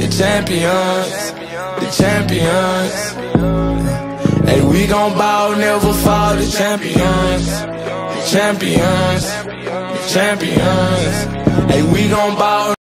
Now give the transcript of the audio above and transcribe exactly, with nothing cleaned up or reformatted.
the champions, the champions. Hey, we gon' ball, never fall, the champions, the champions, the champions. Hey, we gon' ball.